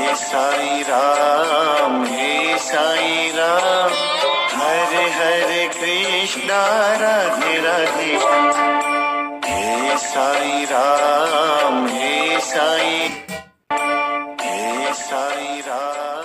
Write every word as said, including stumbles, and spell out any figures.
साई राम हे साई राम, हरे हरे कृष्णा राधे राधे। हे साई राम हे साई, हे साई राम।